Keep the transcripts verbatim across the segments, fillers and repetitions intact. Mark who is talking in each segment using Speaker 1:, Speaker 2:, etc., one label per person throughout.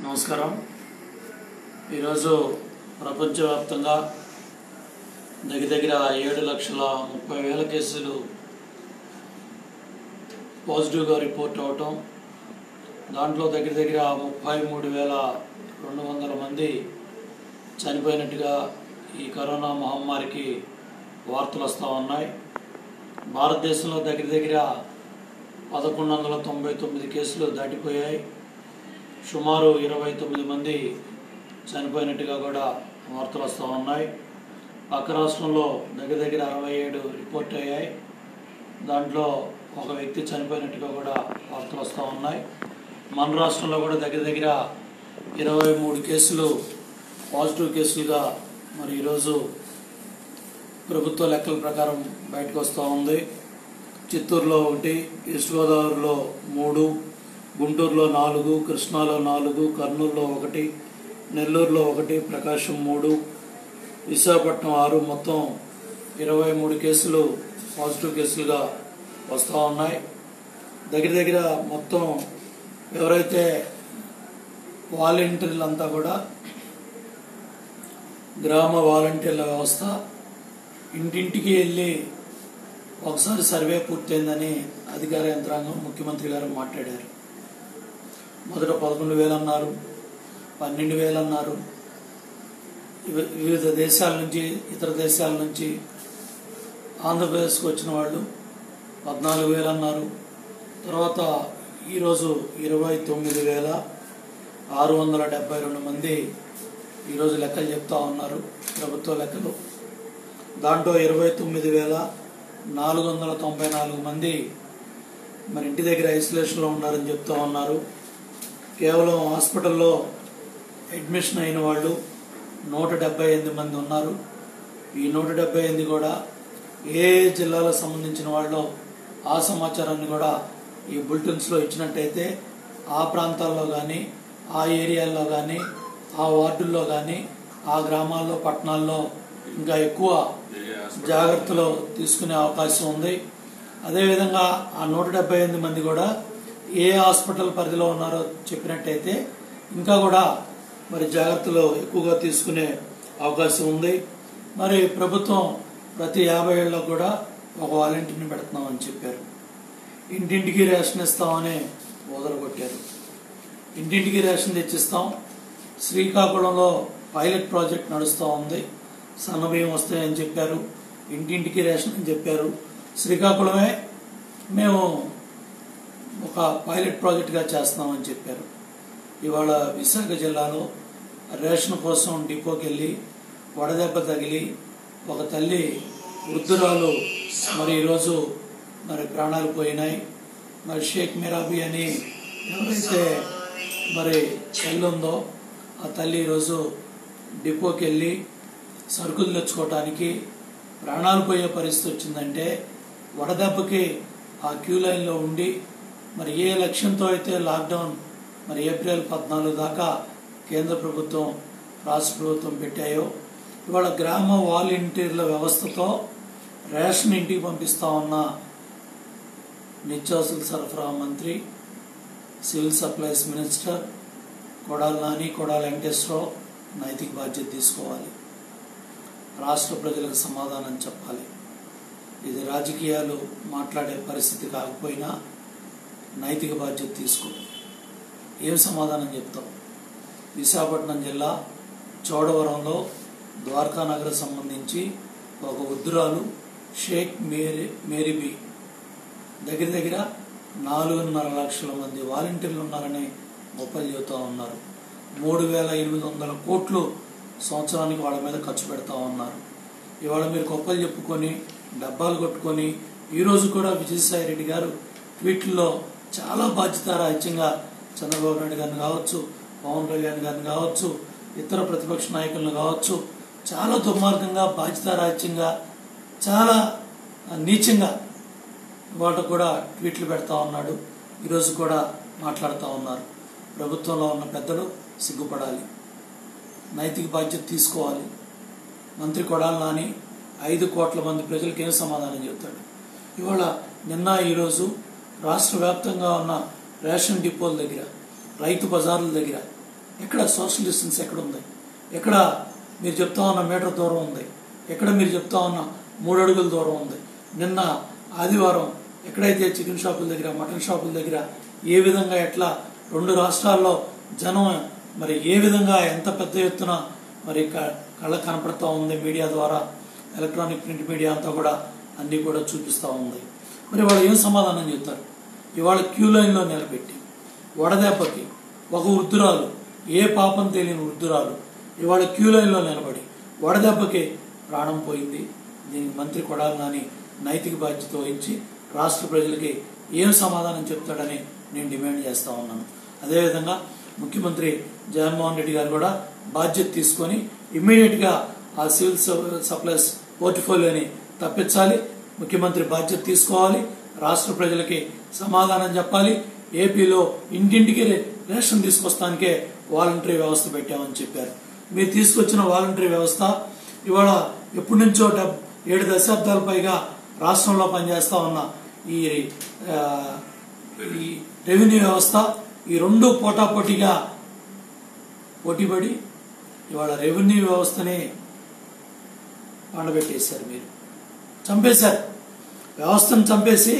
Speaker 1: నమస్కారం. ఈరోజు ప్రపంచవ్యాప్తంగా దగ్గర దగ్గర ఏడు లక్షల ముప్పై వేల కేసులు పాజిటివ్గా రిపోర్ట్ అవటం, దాంట్లో దగ్గర దగ్గర ముప్పై మూడు వేల రెండు వందల మంది చనిపోయినట్టుగా ఈ కరోనా మహమ్మారికి వార్తలు వస్తూ ఉన్నాయి. భారతదేశంలో దగ్గర దగ్గర పదకొండు వందల తొంభై తొమ్మిది కేసులు దాటిపోయాయి. సుమారు ఇరవై తొమ్మిది మంది చనిపోయినట్టుగా కూడా వార్తలు వస్తూ ఉన్నాయి. పక్క రాష్ట్రంలో దగ్గర దగ్గర అరవై ఏడు రిపోర్ట్ అయ్యాయి. దాంట్లో ఒక వ్యక్తి చనిపోయినట్టుగా కూడా వార్తలు వస్తూ ఉన్నాయి. మన రాష్ట్రంలో కూడా దగ్గర దగ్గర ఇరవై మూడు కేసులు పాజిటివ్ కేసులుగా మరి ఈరోజు ప్రభుత్వ లెక్కల ప్రకారం బయటకు వస్తూ ఉంది. చిత్తూరులో ఒకటి, ఈస్ట్ గోదావరిలో మూడు, గుంటూరులో నాలుగు, కృష్ణాలో నాలుగు, కర్నూలులో ఒకటి, నెల్లూరులో ఒకటి, ప్రకాశం మూడు, విశాఖపట్నం ఆరు, మొత్తం ఇరవై మూడు కేసులు పాజిటివ్ కేసులుగా వస్తూ ఉన్నాయి. దగ్గర దగ్గర మొత్తం ఎవరైతే వాలంటీర్లంతా కూడా గ్రామ వాలంటీర్ల వ్యవస్థ ఇంటింటికి వెళ్ళి ఒకసారి సర్వే పూర్తయిందని అధికార యంత్రాంగం ముఖ్యమంత్రి గారు మాట్లాడారు. మొదట పదకొండు వేలు అన్నారు, పన్నెండు వేలు అన్నారు. వివిధ దేశాల నుంచి, ఇతర దేశాల నుంచి ఆంధ్రప్రదేశ్కి వచ్చిన వాళ్ళు పద్నాలుగు వేలు అన్నారు. తర్వాత ఈరోజు ఇరవై తొమ్మిది వేల ఆరు వందల డెబ్బై రెండు మంది ఈరోజు లెక్కలు చెప్తా ఉన్నారు, ప్రభుత్వ లెక్కలు. దాంట్లో ఇరవై తొమ్మిది వేల నాలుగు వందల తొంభై నాలుగు మంది మరి ఇంటి దగ్గర ఐసోలేషన్లో ఉన్నారని చెప్తా ఉన్నారు. కేవలం హాస్పిటల్లో అడ్మిషన్ అయిన వాళ్ళు నూట డెబ్బై ఎనిమిది మంది ఉన్నారు. ఈ నూట డెబ్బై ఎనిమిది కూడా ఏ జిల్లాలకు సంబంధించిన వాళ్ళు ఆ సమాచారాన్ని కూడా ఈ బులెటిన్స్లో ఇచ్చినట్టయితే ఆ ప్రాంతాల్లో కానీ, ఆ ఏరియాల్లో కానీ, ఆ వార్డుల్లో కానీ, ఆ గ్రామాల్లో, పట్టణాల్లో ఇంకా ఎక్కువ జాగ్రత్తలు తీసుకునే అవకాశం ఉంది. అదేవిధంగా ఆ నూట డెబ్బై ఎనిమిది మంది కూడా ఏ హాస్పిటల్ పరిధిలో ఉన్నారో చెప్పినట్టయితే ఇంకా కూడా మరి జాగ్రత్తలు ఎక్కువగా తీసుకునే అవకాశం ఉంది. మరి ప్రభుత్వం ప్రతి యాభై ఏళ్ళలో కూడా ఒక వాలంటీర్ని పెడుతున్నామని చెప్పారు. ఇంటింటికి రేషన్ ఇస్తామని మొదలుకొట్టారు. ఇంటింటికి రేషన్ తెచ్చిస్తాం. శ్రీకాకుళంలో పైలట్ ప్రాజెక్ట్ నడుస్తూ ఉంది. సన్నబియ్యం వస్తాయని చెప్పారు, ఇంటింటికి రేషన్ అని చెప్పారు. శ్రీకాకుళమే మేము ఒక పైలట్ ప్రాజెక్టుగా చేస్తున్నామని చెప్పారు. ఇవాళ విశాఖ జిల్లాలో రేషన్ కోసం డిపోకి వెళ్ళి వడదెబ్బ తగిలి ఒక తల్లి వృద్ధురాలు మరి ఈరోజు మరి ప్రాణాలు పోయినాయి. మరి షేక్ మిరాబీ అని ఎవరైతే మరి తల్లి ఉందో ఆ తల్లి ఈరోజు డిపోకి వెళ్ళి సరుకులు తెచ్చుకోవటానికి ప్రాణాలు పోయే పరిస్థితి వచ్చిందంటే వడదెబ్బకి ఆ క్యూ లైన్లో ఉండి మరి ఏ లక్ష్యంతో అయితే లాక్డౌన్ మరి ఏప్రిల్ పద్నాలుగు దాకా కేంద్ర ప్రభుత్వం, రాష్ట్ర ప్రభుత్వం పెట్టాయో ఇవాళ గ్రామ వాలంటీర్ల వ్యవస్థతో రేషన్ ఇంటికి పంపిస్తా ఉన్న నిత్యావసర సరఫరా మంత్రి, civil supplies minister Kodali Nani, Kodali Venkateswararao నైతిక బాధ్యత తీసుకోవాలి. రాష్ట్ర ప్రజలకు సమాధానం చెప్పాలి. ఇది రాజకీయాలు మాట్లాడే పరిస్థితి కాకపోయినా నైతిక బాధ్యత తీసుకో. ఏం సమాధానం చెప్తాం? విశాఖపట్నం జిల్లా చోడవరంలో ద్వారకా నగర్ సంబంధించి ఒక వృద్ధురాలు షేక్ మేరీ మేరీబీ దగ్గర దగ్గర నాలుగున్నర లక్షల మంది వాలంటీర్లు ఉన్నారని గొప్పలు చెబుతూ ఉన్నారు. మూడు వేల ఎనిమిది వందల కోట్లు సంవత్సరానికి వాళ్ళ మీద ఖర్చు పెడతా ఉన్నారు. ఇవాళ మీరు గొప్పలు చెప్పుకొని డబ్బాలు కొట్టుకొని ఈరోజు కూడా విజయసాయి రెడ్డి గారు ట్వీట్లో చాలా బాధ్యతారాహిత్యంగా చంద్రబాబు నాయుడు గారిని కావచ్చు, పవన్ కళ్యాణ్ గారిని కావచ్చు, ఇతర ప్రతిపక్ష నాయకులను కావచ్చు చాలా దుర్మార్గంగా, బాధ్యతారాహిత్యంగా, చాలా నీచంగా వాటి కూడా ట్వీట్లు పెడతా ఉన్నాడు. ఈరోజు కూడా మాట్లాడుతూ ఉన్నారు. ప్రభుత్వంలో ఉన్న పెద్దలు సిగ్గుపడాలి, నైతిక బాధ్యత తీసుకోవాలి. మంత్రి కొడాలి నాని ఐదు కోట్ల మంది ప్రజలకు ఏం సమాధానం చెబుతాడు? ఇవాళ నిన్న ఈరోజు రాష్ట్ర వ్యాప్తంగా ఉన్న రేషన్ డిపోల దగ్గర, రైతు బజార్ల దగ్గర ఎక్కడ సోషల్ డిస్టెన్స్ ఎక్కడ ఉంది? ఎక్కడ మీరు చెప్తా ఉన్న మీటర్ దూరం ఉంది? ఎక్కడ మీరు చెప్తా ఉన్న మూడు అడుగుల దూరం ఉంది? నిన్న ఆదివారం ఎక్కడైతే చికెన్ షాపుల దగ్గర, మటన్ షాపుల దగ్గర ఏ విధంగా ఎట్లా రెండు రాష్ట్రాల్లో జనం మరి ఏ విధంగా ఎంత పెద్ద ఎత్తున మరి కళ్ళకు కనపడతా ఉంది మీడియా ద్వారా, ఎలక్ట్రానిక్ ప్రింట్ మీడియా అంతా కూడా అన్నీ కూడా చూపిస్తూ ఉంది. మరి వాళ్ళు ఏం సమాధానం చెప్తారు? ఇవాళ క్యూ లైన్లో నిలబెట్టి వడదెబ్బకి ఒక వృద్ధురాలు, ఏ పాపం తెలియని వృద్ధురాలు ఇవాళ క్యూ లైన్లో నిలబడి వడదెబ్బకి ప్రాణం పోయింది. దీనికి మంత్రి కొడాలి నాని నైతిక బాధ్యత వహించి రాష్ట్ర ప్రజలకి ఏం సమాధానం చెప్తాడని నేను డిమాండ్ చేస్తూ ఉన్నాను. అదేవిధంగా ముఖ్యమంత్రి జగన్మోహన్ రెడ్డి గారు కూడా బాధ్యత తీసుకొని ఇమ్మీడియట్గా ఆ సివిల్ సప్లైస్ పోర్ట్ఫోలియోని తప్పించాలి. ముఖ్యమంత్రి బాధ్యత తీసుకోవాలి, రాష్ట్ర ప్రజలకి సమాధానం చెప్పాలి. ఏపీలో ఇంటింటికి రేషన్ తీసుకొస్తానికే వాలంటరీ వ్యవస్థ పెట్టామని చెప్పారు. మీరు తీసుకొచ్చిన వాలంటరీ వ్యవస్థ ఇవాళ ఎప్పటి నుంచో ఏడు దశాబ్దాల పైగా రాష్ట్రంలో పనిచేస్తా ఉన్న ఈ రెవెన్యూ వ్యవస్థ, ఈ రెండు పోటాపోటీగా పోటీపడి ఇవాళ రెవెన్యూ వ్యవస్థని పండబెట్టేశారు. మీరు చంపేశారు వ్యవస్థను. చంపేసి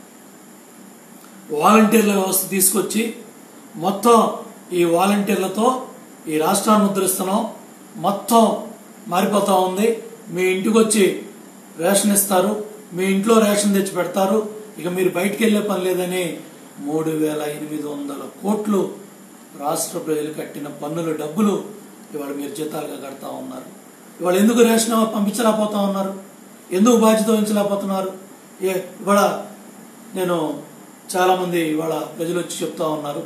Speaker 1: వాలంటీర్ల వ్యవస్థ తీసుకొచ్చి మొత్తం ఈ వాలంటీర్లతో ఈ రాష్ట్రాన్ని ఉద్ధరిస్తున్నాం. మొత్తం మారిపోతా ఉంది. మీ ఇంటికి వచ్చి రేషన్ ఇస్తారు, మీ ఇంట్లో రేషన్ తెచ్చి పెడతారు, ఇక మీరు బయటికి వెళ్లే పని లేదని మూడు వేల ఎనిమిది వందల కోట్లు రాష్ట్ర ప్రజలు కట్టిన పన్నుల డబ్బులు ఇవాళ మీరు జీతాలుగా కడతా ఉన్నారు. ఇవాళ ఎందుకు రేషన్ పంపించలేకపోతా ఉన్నారు? ఎందుకు బాధ్యత వహించలేకపోతున్నారు? ఏ ఇవాళ నేను చాలా మంది ఇవాళ ప్రజలు వచ్చి చెప్తా ఉన్నారు,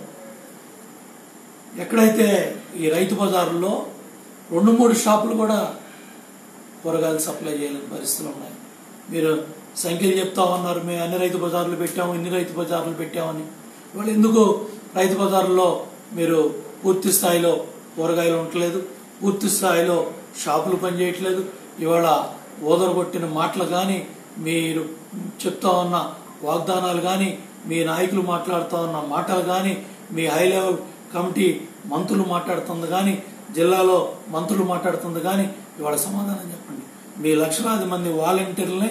Speaker 1: ఎక్కడైతే ఈ రైతు బజారుల్లో రెండు మూడు షాపులు కూడా కూరగాయలు సప్లై చేయలేని పరిస్థితులు ఉన్నాయి. మీరు సంఖ్యలు చెప్తా ఉన్నారు, మేము అన్ని రైతు బజార్లు పెట్టాము, ఇన్ని రైతు బజార్లు పెట్టామని. ఇవాళ ఎందుకు రైతు బజార్లో మీరు పూర్తి స్థాయిలో కూరగాయలు ఉండట్లేదు, పూర్తి స్థాయిలో షాపులు పనిచేయట్లేదు? ఇవాళ ఓదరగొట్టిన మాటలు కానీ, మీరు చెప్తా ఉన్న వాగ్దానాలు కానీ, మీ నాయకులు మాట్లాడుతూ ఉన్న మాటలు కానీ, మీ హై లెవెల్ కమిటీ మంత్రులు మాట్లాడుతుంది కానీ, జిల్లాలో మంత్రులు మాట్లాడుతుంది కానీ ఇవాళ సమాధానం చెప్పండి. మీ లక్షలాది మంది వాలంటీర్లని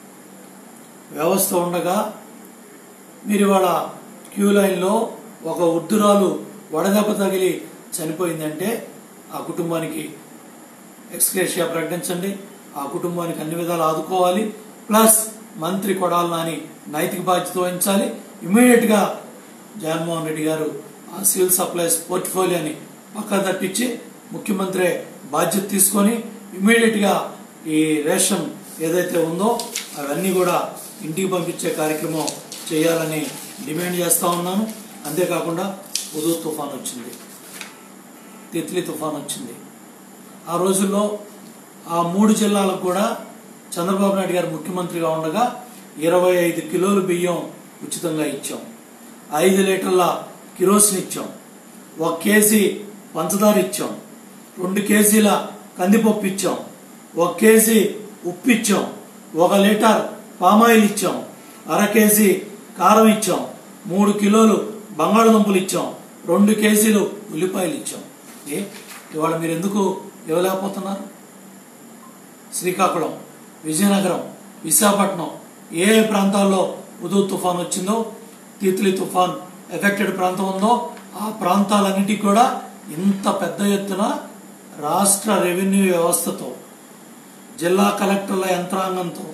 Speaker 1: వ్యవస్థ ఉండగా మీరు ఇవాళ క్యూ లైన్లో ఒక వృద్ధురాలు వడదెబ్బ తగిలి చనిపోయిందంటే ఆ కుటుంబానికి ఎక్స్గ్రేషియా ప్రకటించండి, ఆ కుటుంబానికి అన్ని విధాలు ఆదుకోవాలి. ప్లస్ మంత్రి కొడాలి నాని నైతిక బాధ్యత వహించాలి. ఇమ్మీడియట్ గా జగన్మోహన్ రెడ్డి గారు ఆ సివిల్ సప్లైస్ పోర్ట్ఫోలియోని పక్కా తప్పించి ముఖ్యమంత్రి బాధ్యత తీసుకొని ఇమ్మీడియట్ గా ఈ రేషన్ ఏదైతే ఉందో అవన్నీ కూడా ఇంటికి పంపించే కార్యక్రమం చేయాలని డిమాండ్ చేస్తా ఉన్నాను. అంతేకాకుండా ఉదూ తుఫాన్ వచ్చింది, తిత్లీ తుఫాన్ వచ్చింది. ఆ రోజుల్లో ఆ మూడు జిల్లాలకు కూడా చంద్రబాబు నాయుడు గారు ముఖ్యమంత్రిగా ఉండగా ఇరవై ఐదు కిలోలు బియ్యం ఉచితంగా ఇచ్చాం, ఐదు లీటర్ల కిరోసిన్ ఇచ్చాం, ఒక కేజీ పంచదార ఇచ్చాం, రెండు కేజీల కందిపప్పు ఇచ్చాం, ఒక కేజీ ఉప్పు ఇచ్చాం, ఒక లీటర్ పామాయిల్ ఇచ్చాం, అర కేజీ కారం ఇచ్చాం, మూడు కిలోలు బంగాళదుంపలు ఇచ్చాం, రెండు కేజీలు ఉల్లిపాయలు ఇచ్చాం. ఏ ఇవాళ మీరు ఎందుకు ఇవ్వలేకపోతున్నారు? శ్రీకాకుళం, విజయనగరం, విశాఖపట్నం ఏ ప్రాంతాల్లో ఉదూ తుఫాన్ వచ్చిందో, తిత్లీ తుఫాన్ ఎఫెక్టెడ్ ప్రాంతం ఉందో ఆ ప్రాంతాలన్నిటికీ కూడా ఇంత పెద్ద ఎత్తున రాష్ట్ర రెవెన్యూ వ్యవస్థతో, జిల్లా కలెక్టర్ల యంత్రాంగంతో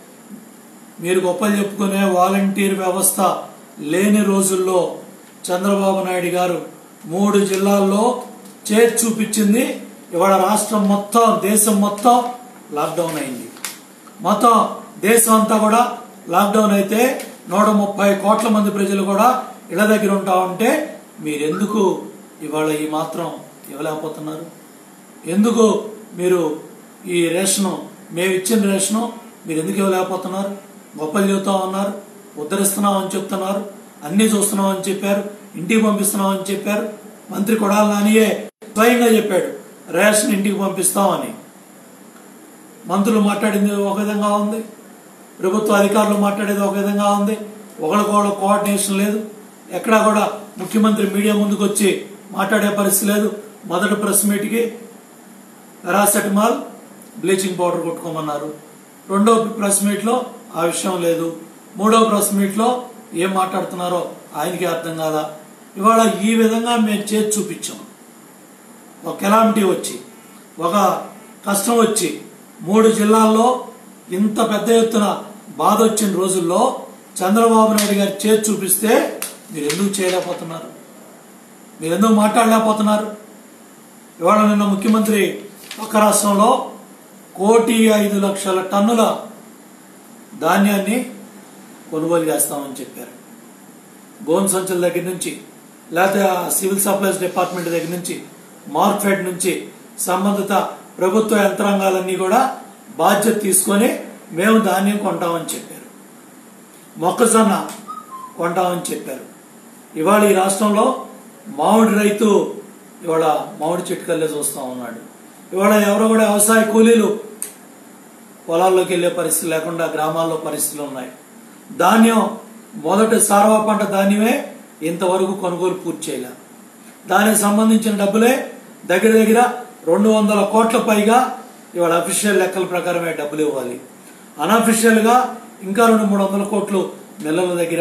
Speaker 1: మీరు గొప్పలు చెప్పుకునే వాలంటీర్ వ్యవస్థ లేని రోజుల్లో చంద్రబాబు నాయుడు గారు మూడు జిల్లాల్లో చేతి చూపించింది. ఇవాళ రాష్ట్రం మొత్తం, దేశం మొత్తం లాక్డౌన్ అయింది. మొత్తం దేశం అంతా కూడా లాక్డౌన్ అయితే నూట ముప్పై కోట్ల మంది ప్రజలు కూడా ఇళ్ల దగ్గర ఉంటా ఉంటే మీరెందుకు ఇవాళ ఈ మాత్రం ఇవ్వలేకపోతున్నారు? ఎందుకు మీరు ఈ రేషను, మేము ఇచ్చిన రేషను మీరు ఎందుకు ఇవ్వలేకపోతున్నారు? గొప్పలు చెబుతా ఉన్నారు, ఉద్ధరిస్తున్నామని చెప్తున్నారు, అన్ని చూస్తున్నామని చెప్పారు, ఇంటికి పంపిస్తున్నామని చెప్పారు. మంత్రి కొడాలి నానియే స్వయంగా చెప్పాడు రేషన్ ఇంటికి పంపిస్తామని. మంత్రులు మాట్లాడింది ఒక విధంగా ఉంది, ప్రభుత్వ అధికారులు మాట్లాడేది ఒక విధంగా ఉంది, ఒకరికొకరు కోఆర్డినేషన్ లేదు. ఎక్కడా కూడా ముఖ్యమంత్రి మీడియా ముందుకు వచ్చి మాట్లాడే పరిస్థితి లేదు. మొదటి ప్రెస్ మీట్కి పారాసెటమాల్ బ్లీచింగ్ పౌడర్ కొట్టుకోమన్నారు. రెండో ప్రెస్ మీట్లో ఆ విషయం లేదు. మూడో ప్రెస్ మీట్లో ఏం మాట్లాడుతున్నారో ఆయనకి అర్థం కాదా. ఇవాళ ఈ విధంగా మేము చేసి చూపించాం. ఒక కెలామిటీ వచ్చి, ఒక కష్టం వచ్చి, మూడు జిల్లాల్లో ఇంత పెద్ద ఎత్తున బాధ వచ్చిన రోజుల్లో చంద్రబాబు నాయుడు గారు చేసి చూపిస్తే మీరు ఎందుకు చేయలేకపోతున్నారు? మీరు ఎందుకు మాట్లాడలేకపోతున్నారు? ఇవాళ నిన్న ముఖ్యమంత్రి పక్క రాష్ట్రంలో కోటి ఐదు లక్షల టన్నుల ధాన్యాన్ని కొనుగోలు చేస్తామని చెప్పారు. గోన్ సంచుల దగ్గర నుంచి, లేకపోతే సివిల్ సప్లైస్ డిపార్ట్మెంట్ దగ్గర నుంచి, మార్కెట్ నుంచి సంబంధిత ప్రభుత్వ యంత్రాంగాలన్నీ కూడా బాధ్యత తీసుకొని మేము ధాన్యం కొంటామని చెప్పారు. మొక్కజొన్న కొంటామని చెప్పారు. ఇవాళ ఈ రాష్ట్రంలో మామిడి రైతు ఇవాళ మామిడి చెట్టుకల్లే చూస్తూ ఉన్నాడు. ఇవాళ ఎవరో కూడా వ్యవసాయ కూలీలు పొలాల్లోకి వెళ్లే పరిస్థితి లేకుండా గ్రామాల్లో పరిస్థితులు ఉన్నాయి. ధాన్యం మొదటి సారవ పంట ధాన్యమే ఇంతవరకు కొనుగోలు పూర్తి చేయలే. దానికి సంబంధించిన డబ్బులే దగ్గర దగ్గర రెండు వందల కోట్ల పైగా ఇవాళ అఫీషియల్ లెక్కల ప్రకారమే డబ్బులు ఇవ్వాలి. అన్అఫీషియల్ గా ఇంకా రెండు మూడు వందల కోట్లు మిల్లల దగ్గర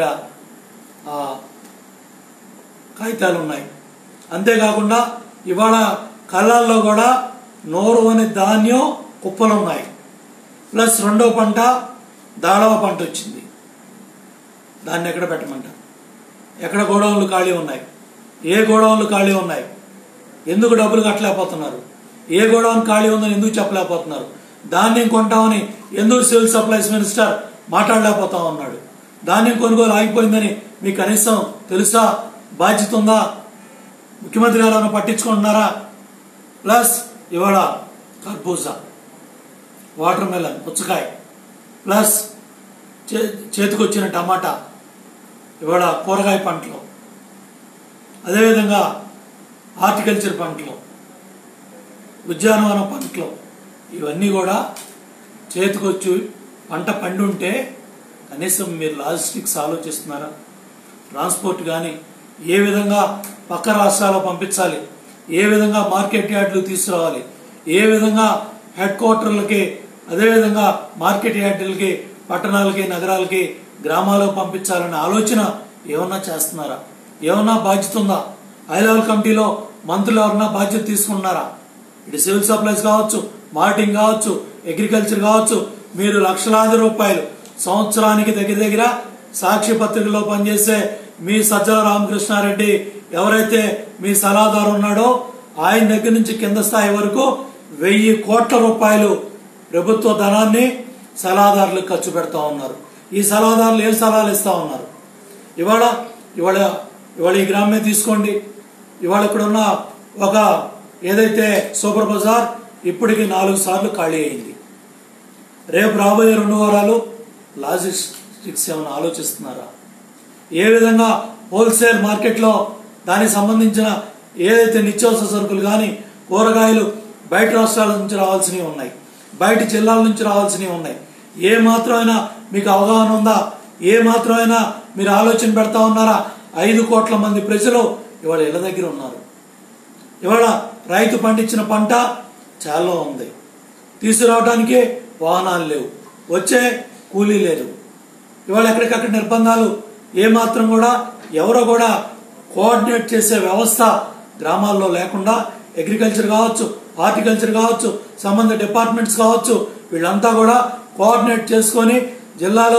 Speaker 1: కాగితాలు ఉన్నాయి. అంతేకాకుండా ఇవాళ కళ్ళాల్లో కూడా నోరు అనే ధాన్యం కుప్పలు ఉన్నాయి. ప్లస్ రెండో పంట దాళవ పంట వచ్చింది. దాన్ని ఎక్కడ పెట్టమంటారు? ఎక్కడ గోడౌన్లు ఖాళీ ఉన్నాయి? ఏ గోడౌన్లు ఖాళీ ఉన్నాయి? ఎందుకు డబ్బులు కట్టలేకపోతున్నారు? ఏ గోడౌన్ ఖాళీ ఉందని ఎందుకు చెప్పలేకపోతున్నారు? ధాన్యం కొంటామని ఎందుకు సివిల్ సప్లైస్ మినిస్టర్ మాట్లాడలేకపోతా ఉన్నాడు? ధాన్యం కొనుగోలు ఆగిపోయిందని మీకు కనీసం తెలుసా? బాధ్యత ఉందా? ముఖ్యమంత్రి గారు పట్టించుకుంటున్నారా? ప్లస్ ఇవాళ కర్బూజా, వాటర్ మెలన్, పుచ్చకాయ, ప్లస్ చేతికొచ్చిన టమాటా, ఇవాళ కూరగాయ పంటలు, అదేవిధంగా హార్టికల్చర్ పంటలు, ఉద్యానవన పంటలు, ఇవన్నీ కూడా చేతికొచ్చి పంట పండి ఉంటే కనీసం మీరు లాజిస్టిక్స్ ఆలోచిస్తున్నారా? ట్రాన్స్పోర్ట్ కానీ ఏ విధంగా పక్క రాష్ట్రాల్లో పంపించాలి, ఏ విధంగా మార్కెట్ యార్డులు తీసుకురావాలి, ఏ విధంగా హెడ్ క్వార్టర్లకి, అదేవిధంగా మార్కెట్ యార్డులకి, పట్టణాలకి, నగరాలకి, గ్రామాలకు పంపించాలనే ఆలోచన ఏమన్నా చేస్తున్నారా? ఏమన్నా బాధ్యత ఉందా? హై లెవెల్ కమిటీలో మంత్రులు ఎవరన్నా బాధ్యత తీసుకుంటున్నారా? ఇటు సివిల్ సప్లైస్ కావచ్చు, మార్కెటింగ్ కావచ్చు, అగ్రికల్చర్ కావచ్చు, మీరు లక్షలాది రూపాయలు సంవత్సరానికి దగ్గర దగ్గర సాక్షి పత్రికలో పనిచేసే మీ సజ్జల రామకృష్ణారెడ్డి ఎవరైతే మీ సలహాదారు ఉన్నాడో ఆయన దగ్గర నుంచి కింద స్థాయి వరకు వెయ్యి కోట్ల రూపాయలు ప్రభుత్వ ధనాన్ని సలహాదారులకు ఖర్చు పెడతా ఉన్నారు. ఈ సలహాదారులు ఏం సలహాలు ఇస్తా ఉన్నారు? ఇవాళ ఇవాళ ఇవాళ ఈ గ్రామే తీసుకోండి. ఇవాళ ఇక్కడ ఉన్న ఒక ఏదైతే సూపర్ బజార్ ఇప్పటికి నాలుగు సార్లు ఖాళీ అయింది. రేపు రాబోయే రెండు వారాలు లాజిస్టిక్స్ ఏమైనా ఆలోచిస్తున్నారా? ఏ విధంగా హోల్సేల్ మార్కెట్లో దానికి సంబంధించిన ఏదైతే నిత్యావసర సరుకులు కానీ కూరగాయలు బయట రాష్ట్రాల నుంచి రావాల్సినవి ఉన్నాయి, బయట జిల్లాల నుంచి రావాల్సినవి ఉన్నాయి. ఏ మాత్రమైనా మీకు అవగాహన ఉందా? ఏ మాత్రమైనా మీరు ఆలోచన పెడతా ఉన్నారా? ఐదు కోట్ల మంది ప్రజలు ఇవాళ ఇళ్ల దగ్గర ఉన్నారు. ఇవాళ రైతు పండించిన పంట చాలా ఉంది, తీసుకురావడానికి వాహనాలు లేవు, వచ్చే కూలీ లేదు. ఇవాళ ఎక్కడికక్కడ నిర్బంధాలు, ఏమాత్రం కూడా ఎవరో కూడా కోఆర్డినేట్ చేసే వ్యవస్థ గ్రామాల్లో లేకుండా అగ్రికల్చర్ కావచ్చు, హార్టికల్చర్ కావచ్చు, సంబంధిత డిపార్ట్మెంట్స్ కావచ్చు, వీళ్ళంతా కూడా కోఆర్డినేట్ చేసుకొని జిల్లాలో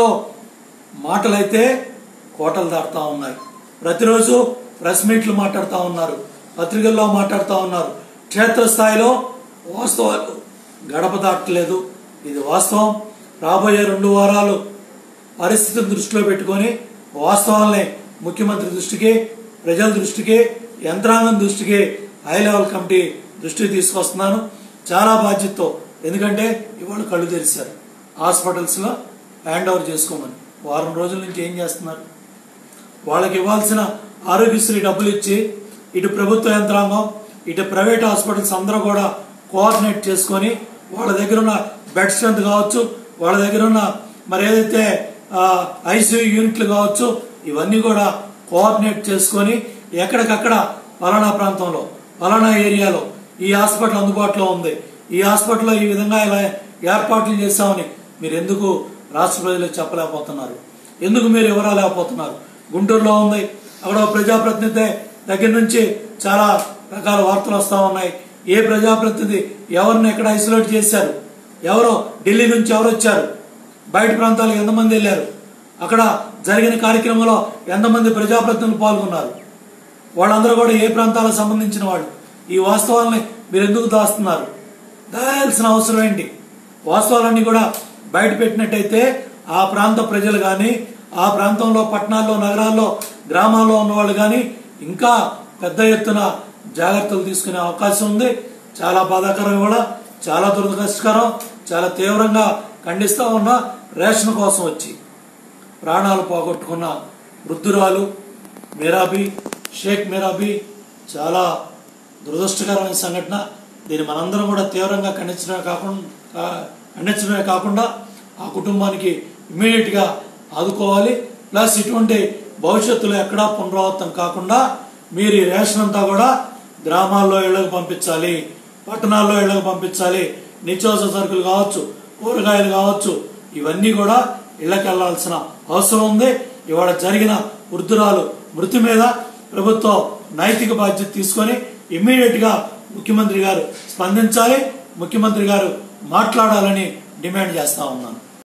Speaker 1: మాటలైతే కోటలు దాటుతా ఉన్నాయి. ప్రతిరోజు ప్రెస్ మీట్లు మాట్లాడుతూ ఉన్నారు, పత్రికల్లో మాట్లాడుతూ ఉన్నారు. క్షేత్రస్థాయిలో వాస్తవాలు గడప దాటలేదు. ఇది వాస్తవం. రాబోయే రెండు వారాలు పరిస్థితిని దృష్టిలో పెట్టుకొని వాస్తవాల్ని ముఖ్యమంత్రి దృష్టికి, ప్రజల దృష్టికి, యంత్రాంగం దృష్టికి, హై లెవెల్ కమిటీ దృష్టికి తీసుకొస్తున్నాను చాలా బాధ్యతతో. ఎందుకంటే ఇవాళ కళ్ళు తెరిచారు, హాస్పిటల్స్లో హ్యాండ్ ఓవర్ చేసుకోమని. వారం రోజుల నుంచి ఏం చేస్తున్నారు? వాళ్ళకి ఇవ్వాల్సిన ఆరోగ్యశ్రీ డబ్బులు ఇచ్చి ఇటు ప్రభుత్వ యంత్రాంగం, ఇటు ప్రైవేట్ హాస్పిటల్స్ అందరూ కూడా కోఆర్డినేట్ చేసుకొని వాళ్ళ దగ్గర ఉన్న బెడ్ స్ట్రెంత్ కావచ్చు, వాళ్ళ దగ్గర ఉన్న మరి ఏదైతే ఐసీయూ యూనిట్లు కావచ్చు, ఇవన్నీ కూడా కోఆర్డినేట్ చేసుకొని ఎక్కడికక్కడ పలానా ప్రాంతంలో పలానా ఏరియాలో ఈ హాస్పిటల్ అందుబాటులో ఉంది, ఈ హాస్పిటల్లో ఈ విధంగా ఇలా ఏర్పాట్లు చేశామని మీరు ఎందుకు రాష్ట్ర ప్రజలకు చెప్పలేకపోతున్నారు? ఎందుకు మీరు ఇవ్వలేకపోతున్నారు? గుంటూరులో ఉంది, అక్కడ ప్రజాప్రతినిధి దగ్గర నుంచి చాలా రకాల వార్తలు వస్తూ ఉన్నాయి. ఏ ప్రజాప్రతినిధి ఎవరిని ఎక్కడ ఐసోలేట్ చేశారు? ఎవరో ఢిల్లీ నుంచి ఎవరు వచ్చారు? బయట ప్రాంతాలకు ఎంతమంది వెళ్ళారు? అక్కడ జరిగిన కార్యక్రమంలో ఎంతమంది ప్రజాప్రతినిధులు పాల్గొన్నారు? వాళ్ళందరూ కూడా ఏ ప్రాంతాలకు సంబంధించిన వాళ్ళు? ఈ వాస్తవాలని మీరు ఎందుకు దాస్తున్నారు? దాయాల్సిన అవసరం ఏంటి? వాస్తవాలన్నీ కూడా బయట పెట్టినట్టయితే ఆ ప్రాంత ప్రజలు కానీ, ఆ ప్రాంతంలో పట్టణాల్లో నగరాల్లో గ్రామాల్లో ఉన్న వాళ్ళు కానీ ఇంకా పెద్ద ఎత్తున జాగ్రత్తలు తీసుకునే అవకాశం ఉంది. చాలా బాధాకరం, కూడా చాలా దురదృష్టకరం, చాలా తీవ్రంగా ఖండిస్తూ ఉన్న రేషన్ కోసం వచ్చి ప్రాణాలు పోగొట్టుకున్న వృద్ధురాలు మీరాబీ, షేక్ మీరాబీ చాలా దురదృష్టకరమైన సంఘటన. దీన్ని మనందరం కూడా తీవ్రంగా ఖండించడమే కాకుండా ఖండించడమే కాకుండా ఆ కుటుంబానికి ఇమ్మీడియట్గా ఆదుకోవాలి. ప్లస్ ఇటువంటి భవిష్యత్తులో ఎక్కడా పునరావృతం కాకుండా మీరు ఈ రేషన్ అంతా కూడా గ్రామాల్లో ఇళ్లకు పంపించాలి, పట్టణాల్లో ఇళ్లకు పంపించాలి. నిత్యావసర సరుకులు కావచ్చు, కూరగాయలు కావచ్చు, ఇవన్నీ కూడా ఇళ్లకు వెళ్లాల్సిన అవసరం ఉంది. ఇవాళ జరిగిన వృద్ధురాలు మృతి మీద ప్రభుత్వం నైతిక బాధ్యత తీసుకొని ఇమ్మీడియట్ గా ముఖ్యమంత్రి గారు స్పందించాలి, ముఖ్యమంత్రి గారు మాట్లాడాలని డిమాండ్ చేస్తా ఉన్నాను.